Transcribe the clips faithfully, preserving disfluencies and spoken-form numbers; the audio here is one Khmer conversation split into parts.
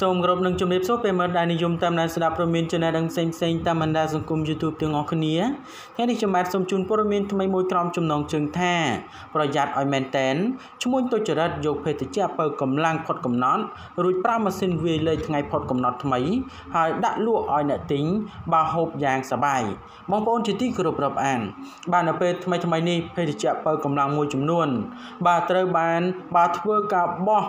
សូមគោរពនឹងជំរាបសួរពេលមើលដែលនិយមតាមដានស្ដាប់ព័ត៌មានជាអ្នកដឹងផ្សេងផ្សេងតាមបណ្ដាសង្គម YouTube ទាំងអស់គ្នាថ្ងៃនេះខ្ញុំបាទសូមជូនព័ត៌មានថ្មីមួយក្រោមចំណងជើងថាប្រយ័ត្នឲ្យមែនតែនឈ្មោះទុច្ចរិតយកភេទជ្ជៈបើកម្លាំងផុតកំណត់រួចប្រើម៉ាស៊ីនវាយលេខថ្ងៃផុតកំណត់ថ្មីហើយដាក់លក់ឲ្យអ្នកទិញបើហូបយ៉ាងសប្បាយបងប្អូនជាទីគោរពរាប់អានបាទនៅពេលថ្មីថ្មីនេះភេទជ្ជៈបើកម្លាំងមួយចំនួនបាទត្រូវបានបាទធ្វើការបោះ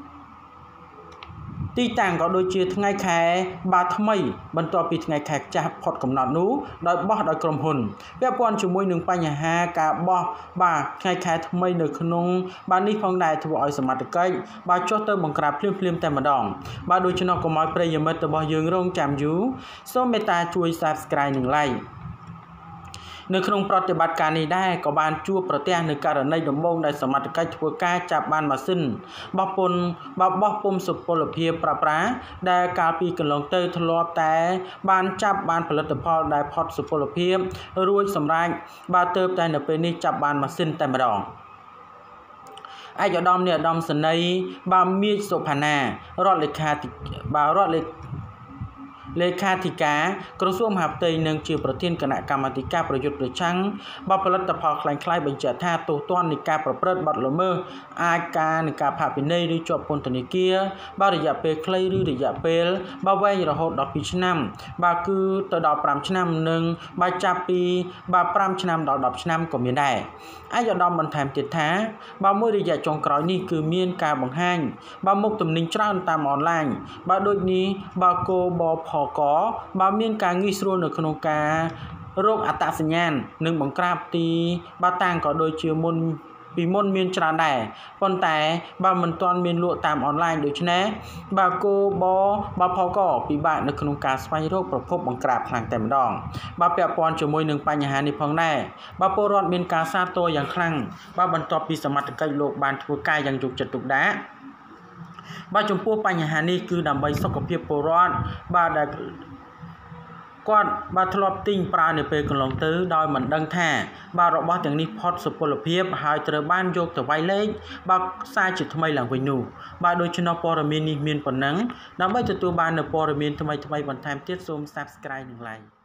ទីតាំងក៏ដូចជាថ្ងៃខែបាទថ្មីបន្ទាប់ពីថ្ងៃខែចាស់ផុតកំណត់នោះដោយបោះដោយក្រុមហ៊ុនពាក់ព័ន្ធជាមួយនឹងបញ្ហាការបោះបាទថ្ងៃខែថ្មីនៅក្នុងបាទនេះផងដែរធ្វើឲ្យសមត្ថកិច្ចបាទចុះទៅបង្ក្រាបភ្លាមភ្លាមតែម្ដងបាទដូច្នោះកុំឲ្យប្រិយមិត្តរបស់យើងរងចាំយូរសូមមេត្តាជួយ Subscribe និង Likeនៅក្នុងប្រតិបត្តិការនេះដែរក៏បានជួបប្រទះនៅករណីដំបូងដែលសមត្ថកិច្ចធ្វើការចាប់បានម៉ាស៊ីនបោះពុនបោះពុំសុពលភាពប្រើប្រាស់ដែលកាលពីកន្លងទៅធ្លាប់តែបានចាប់បានផលិតផលដែលផុតសុពលភាពរួចសម្រាប់បាទទៅតែនៅពេលនេះចាប់បានម៉ាស៊ីនតែម្ដងឯកឧត្តមនាយឧត្តមសេនីយ៍បាទមាសសុផាណារដ្ឋលេខាបាទរដ្ឋលេខាលេខាធិការក្រសួងមហាផ្ទៃនិងជាប្រធានគណៈកម្មាធិការប្រយុទ្ធប្រឆាំងបទផលិតផលខ្លាំងខ្លាយបញ្ជាក់ថាទោសទណ្ឌនៃការប្រព្រឹត្តបទល្មើសអាចការនៃការផាកពិន័យឬជាប់ពន្ធនាគារបាទរយៈពេលខ្លីឬរយៈពេលបាទវែងរហូតដល់ពីរឆ្នាំបាទគឺទៅដល់ប្រាំឆ្នាំនិងបាទចាប់ពីបាទប្រាំឆ្នាំដល់ដប់ឆ្នាំក៏មានដែរឯកឧត្តមបន្ថែមទៀតថាបាទមួយរយៈចុងក្រោយនេះគឺមានការបង្ហាញបាទមុខទំនិញច្រើនតាមអនឡាញបាទដូចនេះបាទគោបផកបាទមានការងាយស្រួលនៅក្នុងការរកអត្តសញ្ញាណនិងបង្ក្រាបទីបាទតាំងក៏ដូចជាមុនពីមុនមានច្រើនដែរប៉ុន្តែបាទមិនទាន់មានលក់តាមអនឡាញដូច្នេះបាទគោបបាទផកពិបាកនៅក្នុងការស្វែងរកប្រភពបង្ក្រាបខ្លាំងតែម្ដងបាទពាក់ព័ន្ធជាមួយនឹងបញ្ហានេះផងដែរបាទពលរដ្ឋមានការសាទរយ៉ាងខ្លាំងបាទបន្ទាប់ពីសមត្ថកិច្ចលោកបានធ្វើការយ៉ាងយកចិត្តទុកដាក់បាទចំពោះបញ្ហានេះគឺដើម្បីសុខភាពពលរដ្ឋបាទដែលគាត់បាទធ្លាប់ទិញប្រើនៅពេលកន្លងទៅដោយមិនដឹងថាបាទរបស់ទាំងនេះផុតសុពលភាពហើយត្រូវបានយកទៅវាយលេខបាទខ្សែជាថ្មីឡើងវិញនោះបាទដូច្នោះព័ត៌មាននេះមានប៉ុណ្ណឹងដើម្បីទទួលបាននូវព័ត៌មានថ្មីៗបន្ថែមទៀតសូម Subscribe និង Like